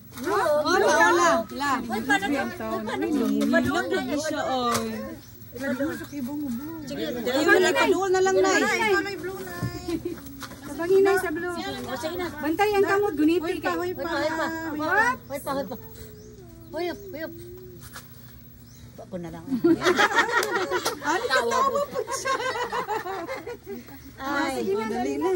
Wala. Ay, paano siya, oy. Sige, Paduol na lang, Nay. Panginay sa blue. Bantayan ka mo, guniti ka. Hoy pa. Hoy up. Ako na lang. Ano ka tawa po siya? Ay, dali na.